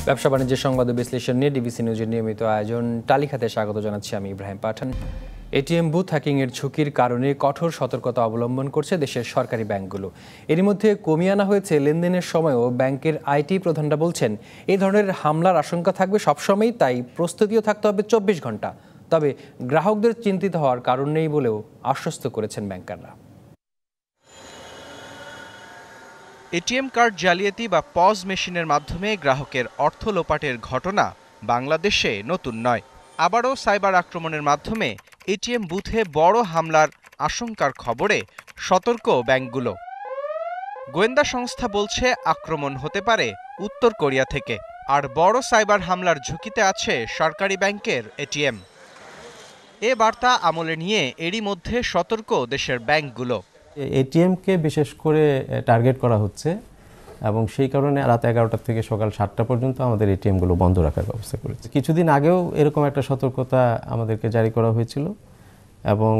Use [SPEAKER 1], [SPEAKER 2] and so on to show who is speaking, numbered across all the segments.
[SPEAKER 1] ব্যবসা বাণিজ্যের সংবাদ ও বিশ্লেষণ নিয়ে ডিবিসি নিউজের নিয়মিত আয়োজন টালিখাতে স্বাগত জানাচ্ছি আমি ইব্রাহিম পাঠান। এটিএম বুথ হ্যাকিংয়ের ঝুঁকির কারণে কঠোর সতর্কতা অবলম্বন করছে দেশের সরকারি ব্যাংকগুলো। এরই মধ্যে কমিয়ে আনা হয়েছে লেনদেনের সময়ও। ব্যাংকের আইটি প্রধানরা বলছেন এই ধরনের হামলার আশঙ্কা থাকবে সবসময়ই, তাই প্রস্তুতিও থাকতে হবে 24 ঘন্টা। তবে গ্রাহকদের চিন্তিত হওয়ার কারণ নেই বলেও আশ্বস্ত করেছেন ব্যাংকাররা।
[SPEAKER 2] এটিএম কার্ড জালিয়াতি বা পজ মেশিনের মাধ্যমে গ্রাহকের অর্থ লোপাটের ঘটনা বাংলাদেশে নতুন নয়। আবারও সাইবার আক্রমণের মাধ্যমে এটিএম বুথে বড় হামলার আশঙ্কার খবরে সতর্ক ব্যাংকগুলো। গোয়েন্দা সংস্থা বলছে আক্রমণ হতে পারে উত্তর কোরিয়া থেকে। আর বড় সাইবার হামলার ঝুঁকিতে আছে সরকারি ব্যাংকের এটিএম। এ বার্তা আমলে নিয়ে এরই মধ্যে সতর্ক দেশের ব্যাংকগুলো।
[SPEAKER 3] এটিএমকে বিশেষ করে টার্গেট করা হচ্ছে এবং সেই কারণে রাত 11টা থেকে সকাল 7টা পর্যন্ত আমাদের এটিএমগুলো বন্ধ রাখার ব্যবস্থা করেছে। কিছুদিন আগেও এরকম একটা সতর্কতা আমাদেরকে জারি করা হয়েছিল এবং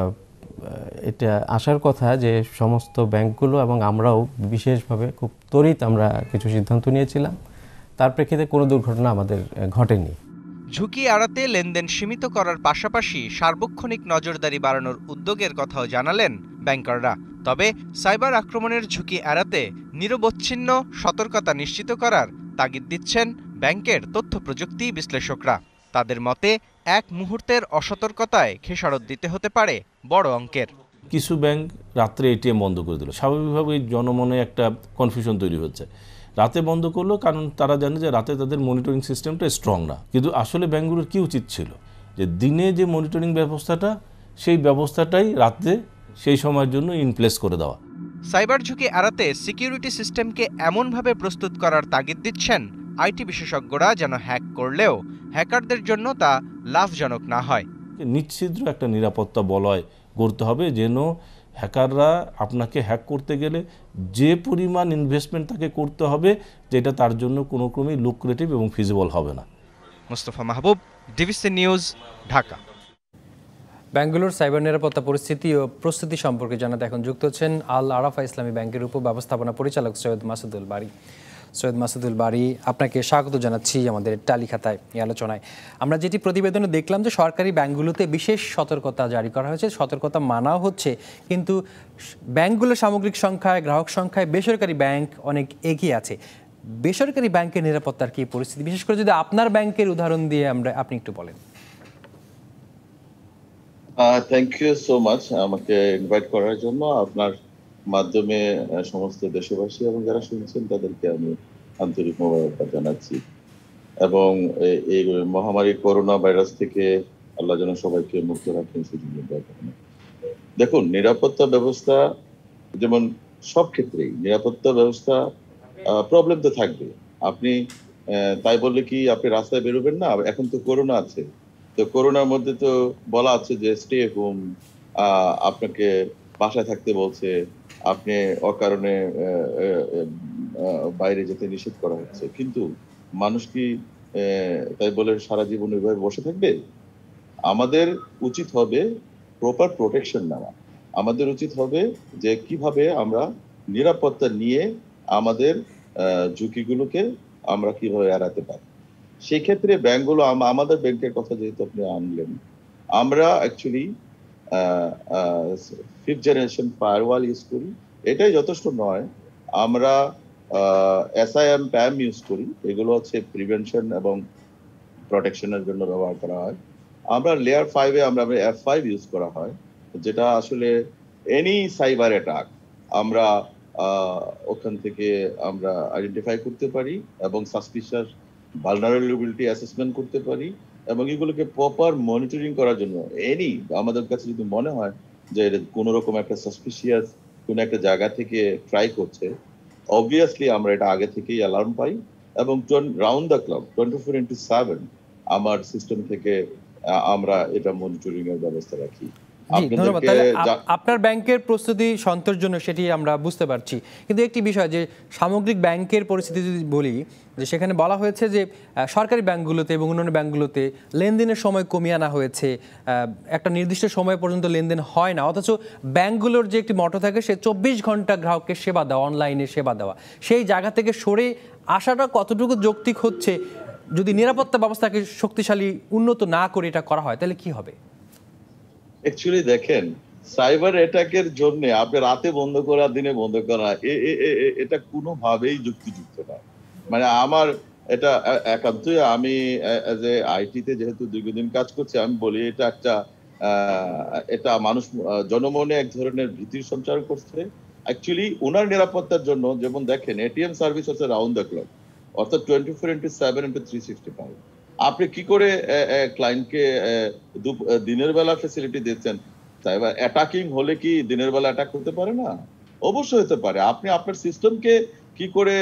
[SPEAKER 3] এটা আসার কথা যে সমস্ত ব্যাংকগুলো এবং আমরাও বিশেষভাবে খুব ত্বরিত আমরা কিছু সিদ্ধান্ত নিয়েছিলাম। তার প্রেক্ষিতে কোনো দুর্ঘটনা আমাদের ঘটেনি।
[SPEAKER 2] ঝুঁকি এড়াতে লেনদেন সীমিত করার পাশাপাশি সার্বক্ষণিক নজরদারি বাড়ানোর উদ্যোগের কথাও জানালেন ব্যাংকাররা। তবে সাইবার আক্রমণের ঝুঁকি এড়াতে নিরবচ্ছিন্ন সতর্কতা নিশ্চিত করার তাগিদ দিচ্ছেন ব্যাংকের তথ্য প্রযুক্তি বিশ্লেষকরা। তাদের মতে এক মুহূর্তের অসতর্কতায় খেসারত দিতে হতে পারে বড় অঙ্কের।
[SPEAKER 4] কিছু ব্যাংক রাত্রে এটিএম বন্ধ করে দিল। স্বাভাবিকভাবেই জনমনে একটা কনফিউশন তৈরি হচ্ছে। রাতে বন্ধ করলো কারণ তারা জানে যে রাতে তাদের মনিটরিং সিস্টেমটা স্ট্রং না। কিন্তু আসলে ব্যাংকগুলোর কি উচিত ছিল যে দিনে যে মনিটরিং ব্যবস্থাটা, সেই ব্যবস্থাটাই রাতে সেই সময়ের জন্য ইনপ্লেস করে দেওয়া।
[SPEAKER 2] সাইবার ঝুঁকি এড়াতে সিকিউরিটি সিস্টেমকে এমনভাবে প্রস্তুত করার তাগিদ দিচ্ছেন আইটি বিশেষজ্ঞরা যেন হ্যাক করলেও হ্যাকারদের জন্য তা লাভজনক না হয়।
[SPEAKER 4] নিশ্চিদ্র একটা নিরাপত্তা বলয় গড়তে হবে যেন হ্যাকাররা আপনাকে হ্যাক করতে গেলে যে পরিমাণ ইনভেস্টমেন্ট তাকে করতে হবে যেটা তার জন্য কোনো ক্রমেই লুক্রেটিভ এবং ফিজিবল হবে না।
[SPEAKER 2] Mustafa Mahbub, DBC news, Dhaka.
[SPEAKER 1] ব্যাংকগুলোর সাইবার নিরাপত্তা পরিস্থিতি ও প্রস্তুতি সম্পর্কে জানাতে এখন যুক্ত হচ্ছেন আল আরাফা ইসলামী ব্যাংকের উপব্যবস্থাপনা পরিচালক সৈয়দ মাসুদুল বারী। সৈয়দ মাসুদুল বারী, আপনাকে স্বাগত জানাচ্ছি আমাদের টালিখাতায় এই আলোচনায়। আমরা যেটি প্রতিবেদনে দেখলাম যে সরকারি ব্যাংকগুলোতে বিশেষ সতর্কতা জারি করা হয়েছে, সতর্কতা মানাও হচ্ছে, কিন্তু ব্যাংকগুলোর সামগ্রিক সংখ্যায়, গ্রাহক সংখ্যায় বেসরকারি ব্যাংক অনেক এগিয়ে আছে। বেসরকারি ব্যাংকের নিরাপত্তার কি পরিস্থিতি, বিশেষ করে যদি আপনার ব্যাংকের উদাহরণ দিয়ে আপনি একটু বলেন।
[SPEAKER 5] থ্যাংক ইউ সো মাচ আমাকে ইনভাইট করার জন্য। আপনার মাধ্যমে সমস্ত দেশবাসী এবং যারা শুনছেন তাদেরকে আমি আন্তরিক মোবারকবাদ জানাচ্ছি এবং এই মহামারী করোনা ভাইরাস থেকে আল্লাহ যেন সবাইকে মুক্ত রাখেন সেজন্য দোয়া করেন। দেখুন, নিরাপত্তা ব্যবস্থা যেমন সব ক্ষেত্রেই নিরাপত্তা ব্যবস্থা প্রবলেম তো থাকবে। আপনি তাই বললে কি আপনি রাস্তায় বেরোবেন না? এখন তো করোনা আছে, তো করোনার মধ্যে তো বলা আছে যে স্টে হোম, আপনাকে বাসায় থাকতে বলছে, আপনি অকারণে বাইরে যেতে নিষেধ করা হচ্ছে। কিন্তু মানুষ কি তাই বলে সারা জীবন ওইভাবে বসে থাকবে? আমাদের উচিত হবে প্রপার প্রোটেকশন নেওয়া। আমাদের উচিত হবে যে কিভাবে আমরা নিরাপত্তা নিয়ে আমাদের ঝুঁকিগুলোকে আমরা কিভাবে এড়াতে পারি। সেই ক্ষেত্রে ব্যাংকগুলো, আমাদের ব্যাংকের কথা যেহেতু আপনি আনলেন, আমরা actually 5th generation firewall use করি। এটাই যথেষ্ট নয়, আমরা SIM PAM ইউজ করি। এগুলো হচ্ছে প্রিভেনশন এবং প্রোটেকশনের জন্য ব্যবহার করা হয়। আমরা লেয়ার 5-এ আমরা F5 ইউজ করা হয়, যেটা আসলে এনি সাইবার অ্যাটাক আমরা ওখান থেকে আমরা আইডেন্টিফাই করতে পারি এবং সাসপিশিয়াস ভালনারেবিলিটি অ্যাসেসমেন্ট করতে পারি এবং এগুলোকে প্রপার মনিটরিং করার জন্য আমাদের কাছে যদি মনে হয় যে কোনো রকম একটা সাসপিশিয়াস কোনো একটা জায়গা থেকে ট্রাই করছে, অবভিয়াসলি আমরা এটা আগে থেকেই অ্যালার্ম পাই এবং রাউন্ড দ্য ক্লক 24/7 আমার সিস্টেম থেকে আমরা এটা মনিটরিং এর ব্যবস্থা রাখি।
[SPEAKER 1] জি ধন্যবাদ। তাহলে আপনার ব্যাংকের প্রস্তুতি সন্তোষজনক সেটি আমরা বুঝতে পারছি, কিন্তু একটি বিষয় যে সামগ্রিক ব্যাংকের পরিস্থিতি যদি বলি, যে সেখানে বলা হয়েছে যে সরকারি ব্যাংকগুলোতে এবং অন্যান্য ব্যাংকগুলোতে লেনদেনের সময় কমিয়ে আনা হয়েছে, একটা নির্দিষ্ট সময় পর্যন্ত লেনদেন হয় না, অথচ ব্যাংকগুলোর যে একটি মটো থাকে সে 24 ঘন্টা গ্রাহককে সেবা দেওয়া, অনলাইনে সেবা দেওয়া, সেই জায়গা থেকে সরে আসাটা কতটুকু যৌক্তিক হচ্ছে? যদি নিরাপত্তা ব্যবস্থাকে শক্তিশালী উন্নত না করে এটা করা হয় তাহলে কি হবে?
[SPEAKER 5] অ্যাকচুয়ালি দেখেন, সাইবার অ্যাটাকের জন্য আপনি রাতে বন্ধ করা, দিনে বন্ধ করা, এটা কোনোভাবেই যুক্তিযুক্ত না। মানে আমার এটা একান্তই, আমি এজ এ আইটিতে যেহেতু দীর্ঘদিন কাজ করছি, আমি বলি এটা মানুষ জনমনে এক ধরনের ভীতির সঞ্চার করছে। অ্যাকচুয়ালি ওনার নিরাপত্তার জন্য, যেমন দেখেন এটিএম সার্ভিস হচ্ছে রাউন্ড দ্য ক্লক, অর্থাৎ 24/7/365। আপনি কি করে ক্লায়েন্টকে দিনের বেলা ফ্যাসিলিটি দিচ্ছেন? সাইবার অ্যাটাকিং হলে কি দিনের বেলা অ্যাটাক হতে পারে না? অবশ্যই হতে পারে। আপনি আপনার সিস্টেমকে কি করে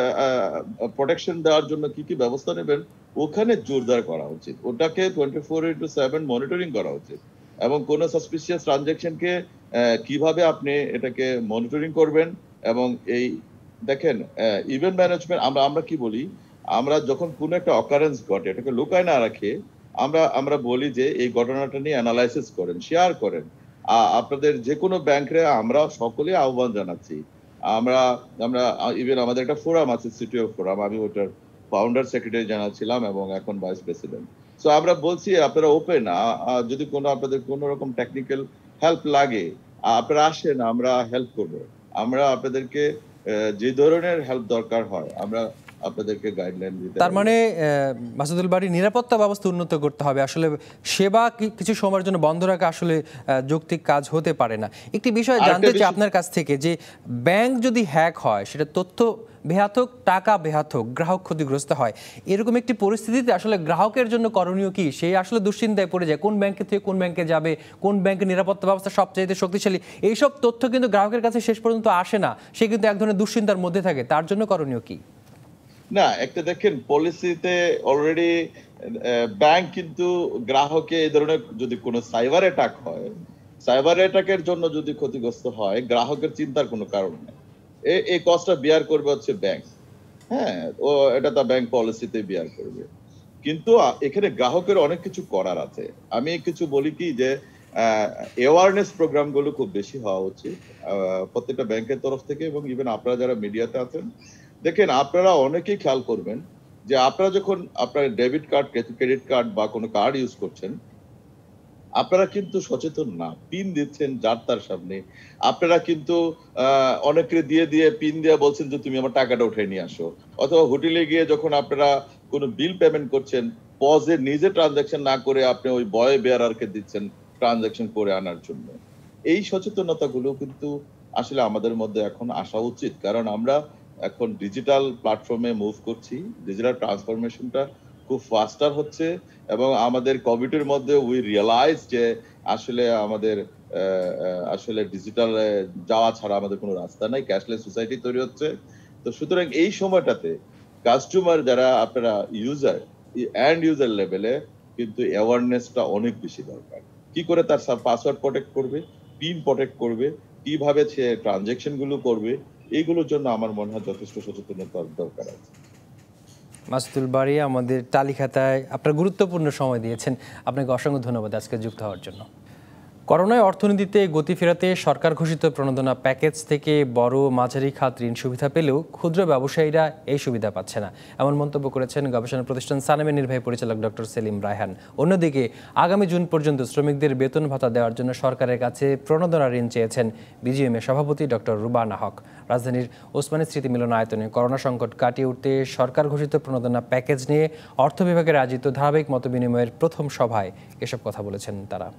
[SPEAKER 5] প্রোটেকশন দেওয়ার জন্য কি কি ব্যবস্থা নেবেন, ওখানে জোরদার করা উচিত। ওটাকে 24/7 মনিটরিং করা উচিত, এবং কোনো সাসপিসিয়াস ট্রানজাকশনকে কিভাবে আপনি এটাকে মনিটরিং করবেন। এবং এই দেখেন, ইভেন্ট ম্যানেজমেন্ট, আমরা কি বলি, আমরা যখন কোনো একটা অকারেন্স ঘটে, এটাকে লুকায় না রাখে, আমরা বলি যে এই ঘটনাটা নিয়ে অ্যানালাইসিস করেন, শেয়ার করেন। আপনাদের যে কোনো ব্যাংকে আমরা সকলে আহ্বান জানাচ্ছি। আমরা ইভেন আমাদের একটা ফোরাম আছে, সিটিও ফোরাম, আমি ওটার ফাউন্ডার সেক্রেটারি জানাচ্ছিলাম এবং এখন ভাইস প্রেসিডেন্ট। সো আমরা বলছি আপনারা ওপেন, যদি আপনাদের কোনো রকম টেকনিক্যাল হেল্প লাগে আপনারা আসেন, আমরা হেল্প করবো। আমরা আপনাদেরকে যে ধরনের হেল্প দরকার হয় আমরা আপনাদেরকে গাইডলাইন দিতে।
[SPEAKER 1] তার মানে মাসুদুল বারী, নিরাপত্তা ব্যবস্থা উন্নত করতে হবে, আসলে সেবা কিছু সময়ের জন্য বন্ধ রাখা আসলে যৌক্তিক কাজ হতে পারে না। একটি বিষয় জানতে চাই আপনার কাছ থেকে, যে ব্যাংক যদি হ্যাক হয়, সেটা তথ্য বেহাত হোক, টাকা বেহাত হোক, গ্রাহক ক্ষতিগ্রস্ত হয়, এরকম একটি পরিস্থিতিতে আসলে গ্রাহকের জন্য করণীয় কি? সেই আসলে দুশ্চিন্তায় পড়ে যায়, কোন ব্যাংকে থেকে কোন ব্যাংকে যাবে, কোন ব্যাংকের নিরাপত্তা ব্যবস্থা সবচাইতে শক্তিশালী। এইসব তথ্য কিন্তু গ্রাহকের কাছে শেষ পর্যন্ত আসে না, সে কিন্তু এক ধরনের দুশ্চিন্তার মধ্যে থাকে। তার জন্য করণীয় কি?
[SPEAKER 5] না, একটা দেখেন পলিসিতে অলরেডি ব্যাংক কিন্তু গ্রাহকে এই ধরনের যদি কোনো সাইবার অ্যাটাক হয়, সাইবার অ্যাটাকের জন্য যদি ক্ষতিগ্রস্ত হয়, গ্রাহকের চিন্তার কোনো কারণ নেই। এই কস্টটা বিয়ার করবে হচ্ছে ব্যাংক। হ্যাঁ, এটা তো ব্যাংক পলিসিতে বিয়ার করবে। কিন্তু এখানে গ্রাহকের অনেক কিছু করার আছে। আমি কিছু বলি কি, যে অ্যাওয়ারনেস প্রোগ্রামগুলো খুব বেশি হওয়া উচিত প্রত্যেকটা ব্যাংকের তরফ থেকে, এবং ইভেন আপনারা যারা মিডিয়াতে আছেন, দেখেন আপনারা অনেকেই খেয়াল করবেন যে আপনারা যখন আপনার ডেবিট কার্ড, ক্রেডিট কার্ড বা কোনো কার্ড ইউজ করছেন, আপনারা কিন্তু সচেতন না, পিন দিচ্ছেন যার তার সামনে। আপনারা কিন্তু অনেকে দিয়ে পিন দিয়ে বলছেন যে তুমি আমার টাকাটা উঠে নিয়ে আসো, অথবা হোটেলে গিয়ে যখন আপনারা কোনো বিল পেমেন্ট করছেন, পজে নিজে ট্রানজাকশন না করে আপনি ওই বয় বেয়ারারকে দিচ্ছেন ট্রানজাকশন করে আনার জন্য। এই সচেতনতাগুলো কিন্তু আসলে আমাদের মধ্যে এখন আসা উচিত, কারণ আমরা এখন ডিজিটাল প্ল্যাটফর্মে মুভ করছি, ডিজিটাল ট্রান্সফরমেশনটা খুব ফাস্টার হচ্ছে, এবং আমাদের কোভিডের মধ্যে উই রিয়েলাইজ যে আসলে আমাদের আসলে ডিজিটাল যাওয়া ছাড়া আমাদের কোনো রাস্তা নাই, ক্যাশলেস সোসাইটি তৈরি হচ্ছে। তো সুতরাং এই সময়টাতে কাস্টমার যারা আপনারা ইউজার এন্ড ইউজার লেভেলে কিন্তু অ্যাওয়ারনেসটা অনেক বেশি দরকার। কি করে তার পাসওয়ার্ড প্রোটেক্ট করবে, পিন প্রোটেক্ট করবে, কিভাবে সে ট্রানজাকশন গুলো করবে, এইগুলোর জন্য আমার মনে হয় যথেষ্ট সচেতনতার দরকার আছে।
[SPEAKER 1] মাসুদুল বারী, আমাদের তালিকাতায় আপনার গুরুত্বপূর্ণ সময় দিয়েছেন, আপনাকে অসংখ্য ধন্যবাদ আজকে যুক্ত হওয়ার জন্য। করোনায় অর্থনীতিতে গতি ফেরাতে সরকার ঘোষিত প্রণোদনা প্যাকেজ থেকে বড় মাঝারি খাত ঋণ সুবিধা পেলেও ক্ষুদ্র ব্যবসায়ীরা এই সুবিধা পাচ্ছে না, এমন মন্তব্য করেছেন গবেষণা প্রতিষ্ঠান সানেমের নির্বাহী পরিচালক ডক্টর সেলিম রায়হান। অন্যদিকে আগামী জুন পর্যন্ত শ্রমিকদের বেতন ভাতা দেওয়ার জন্য সরকারের কাছে প্রণোদনা ঋণ চেয়েছেন বিজিএমএ সভাপতি ডক্টর রুবানা হক। রাজধানীর ওসমানী স্মৃতি মিলনায়তনে করোনা সংকট কাটিয়ে উঠতে সরকার ঘোষিত প্রণোদনা প্যাকেজ নিয়ে অর্থ বিভাগের আয়োজিত ধারাবাহিক মতবিনিময়ের প্রথম সভায় এসব কথা বলেছেন তারা।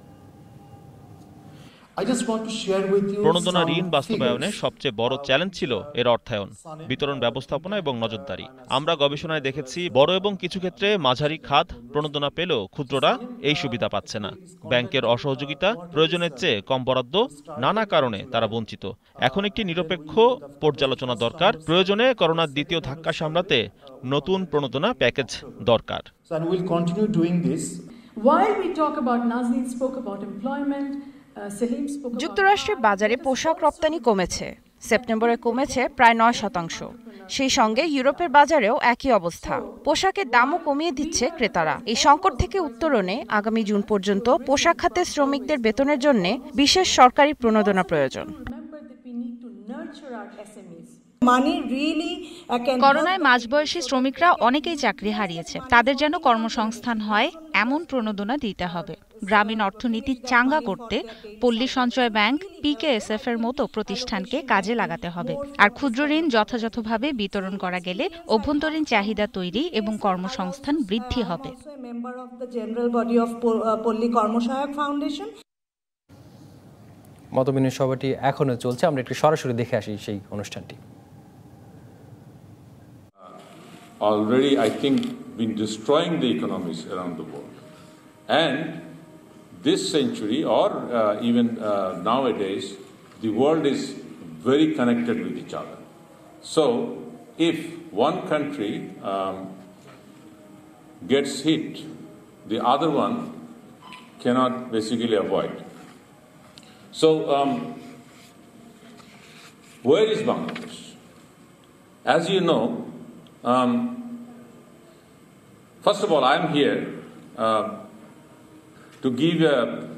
[SPEAKER 6] প্রণোদনা ঋণ বাস্তবায়নে সবচেয়ে বড় চ্যালেঞ্জ ছিল এর অর্থায়ন, বিতরণ ব্যবস্থাপনা এবং নজরদারি। আমরা গবেষণায় দেখেছি বড় এবং কিছু ক্ষেত্রে মাঝারি খাত প্রণোদনা পেলেও ক্ষুদ্ররা এই সুবিধা পাচ্ছে না। ব্যাংকের অসহযোগিতা, প্রয়োজনের চেয়ে কম বরাদ্দ, নানা কারণে তারা বঞ্চিত। এখন একটি নিরপেক্ষ পর্যালোচনা দরকার। প্রয়োজনে করোনার দ্বিতীয় ধাক্কা সামলাতে নতুন প্রণোদনা প্যাকেজ দরকার।
[SPEAKER 7] While we talk about, Nazneen spoke about employment, যুক্তরাষ্ট্রের বাজারে পোশাক রপ্তানি কমেছে, সেপ্টেম্বরে কমেছে প্রায় 9%। সেই সঙ্গে ইউরোপের বাজারেও একই অবস্থা, পোশাকের দামও কমিয়ে দিচ্ছে ক্রেতারা। এই সংকট থেকে উত্তরণে আগামী জুন পর্যন্ত পোশাক খাতের শ্রমিকদের বেতনের জন্য বিশেষ সরকারি প্রণোদনা প্রয়োজন।
[SPEAKER 8] করোনায় মাঝবয়সী শ্রমিকরা অনেকেই চাকরি হারিয়েছে, তাদের যেন কর্মসংস্থান হয় এমন প্রণোদনা দিতে হবে। গ্রামীণ অর্থনীতি চাঙ্গা করতে পল্লী সঞ্চয় ব্যাংক, পিকেএসএফ এর মতো প্রতিষ্ঠানকে কাজে লাগাতে হবে। আর ক্ষুদ্র ঋণ যথাযথভাবে বিতরণ করা গেলে অভ্যন্তরীণ চাহিদা তৈরি এবং কর্মসংস্থান বৃদ্ধি হবে।
[SPEAKER 1] মতবিনিময় সভাটি এখনো চলছে, আমরা একটু সরাসরি দেখে আসি সেই অনুষ্ঠানটি।
[SPEAKER 9] Already, I think, been destroying the economies around the world. And this century, or even nowadays, the world is very connected with each other. So, if one country gets hit, the other one cannot basically avoid. So, where is Bangladesh? As you know, first of all, I'm here to give a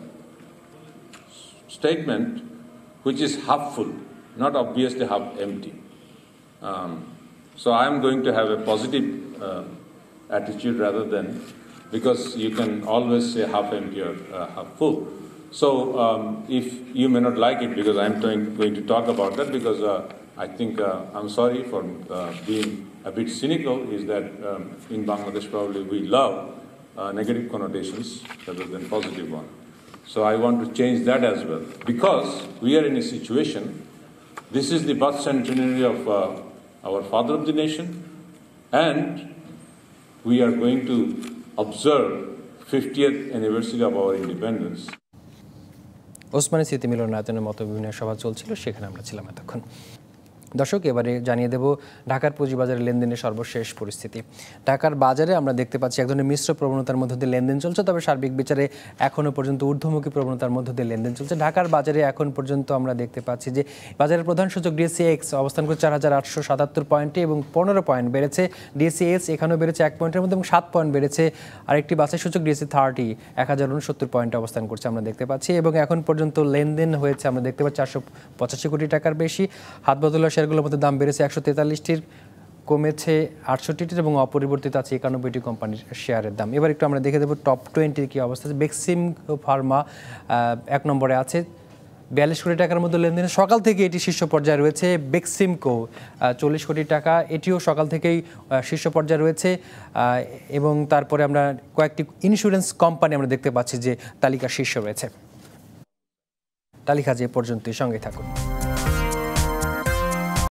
[SPEAKER 9] statement which is half full, not obviously half empty. So I'm going to have a positive attitude rather than, because you can always say half empty or half full. So if you may not like it because I'm going to talk about that, because I think I'm sorry for being a bit cynical, is that in Bangladesh probably we love negative connotations rather than positive one. So I want to change that as well, because we are in a situation, this is the birth centenary of our father of the nation, and we are going to observe 50th anniversary of our independence.
[SPEAKER 1] Osmani স্মৃতি মিলনায়তনের মতবিনিময় সভা চলছিল, সেখানে আমরা ছিলাম এতক্ষণ। দর্শক, এবারে জানিয়ে দেব ঢাকার পুঁজিবাজারে লেনদেনের সর্বশেষ পরিস্থিতি। ঢাকার বাজারে আমরা দেখতে পাচ্ছি এক ধরনের মিশ্র প্রবণতার মধ্যে দিয়ে লেনদেন চলছে, তবে সার্বিক বিচারে এখনও পর্যন্ত ঊর্ধ্বমুখী প্রবণতার মধ্যে দিয়ে লেনদেন চলছে। ঢাকার বাজারে এখন পর্যন্ত আমরা দেখতে পাচ্ছি যে বাজারের প্রধান সূচক DSEX অবস্থান করে 4877 পয়েন্টে এবং 15 পয়েন্ট বেড়েছে। DSES এখানেও বেড়েছে 1 পয়েন্টের মধ্যে এবং 7 পয়েন্ট বেড়েছে। আরেকটি বাছাই সূচক DSE30 1069 পয়েন্টে অবস্থান করছে আমরা দেখতে পাচ্ছি, এবং এখন পর্যন্ত লেনদেন হয়েছে আমরা দেখতে পাচ্ছি 485 কোটি টাকার বেশি। হাত বদলা শেয়ারগুলোর মধ্যে দাম বেড়েছে 143টির, কমেছে 68টির এবং অপরিবর্তিত আছে 91টি কোম্পানির শেয়ারের দাম। এবার একটু আমরা দেখে দেবো টপ 20-র কী অবস্থা আছে। বেক্সিম ফার্মা 1 নম্বরে আছে 42 কোটি টাকার মধ্যে লেনদেনে, সকাল থেকে এটি শীর্ষ পর্যায়ে রয়েছে। বেক্সিমকো 40 কোটি টাকা, এটিও সকাল থেকেই শীর্ষ পর্যায়ে রয়েছে। এবং তারপরে আমরা কয়েকটি ইন্স্যুরেন্স কোম্পানি আমরা দেখতে পাচ্ছি যে তালিকা শীর্ষ রয়েছে। তালিকা যে পর্যন্তই, সঙ্গে থাকুন।